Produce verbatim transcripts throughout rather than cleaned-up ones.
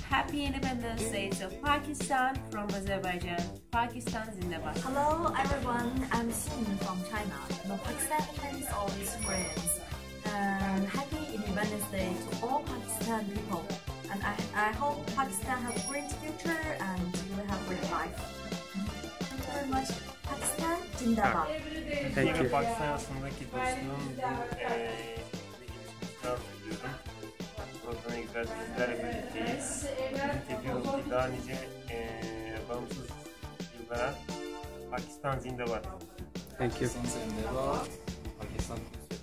Happy Independence Day to Pakistan from Azerbaijan. Pakistan Zindabad. Hello everyone, I'm Xin from China. No Pakistan friends or its friends. And happy Independence Day to all Pakistan people. And I, I hope Pakistan have a great future and you will have a great life. Thank you very much. Pakistan Zindabad. Thank you. Pakistan arasındaki dostluğun bu eee ilişkisini diliyorum. Burada ne güzel bizlerle birlikteyiz. Tekrar daha nice eee bağımsız yıllara. Pakistan Zindabad. Thank you. Pakistan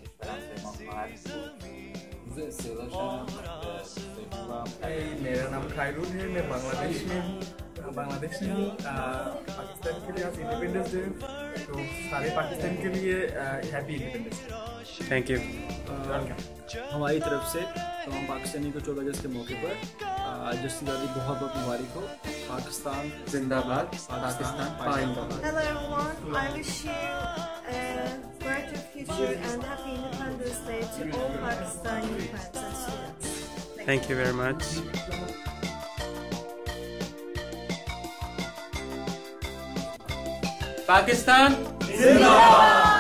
Hey, मेरा नाम खैरुल है, मैं बांग्लादेश में हूँ। बांग्लादेश में हूँ। पाकिस्तान के लिए आज इंडिपेंडेंस डे, तो सारे पाकिस्तान के लिए happy independence day. Thank you. हमारी तरफ से तमाम पाकिस्तानी को चौदह अगस्त के मौके पर जश्न-ए-आज़ादी बहुत बहुत मुबारक हो। पाकिस्तान जिंदाबाद, पाकिस्तान जिंदाबाद। Hello everyone, I wish you a brighter future and happy Independence Day to all Pakistani friends and students. Thank you very much. Pakistan Zindabad.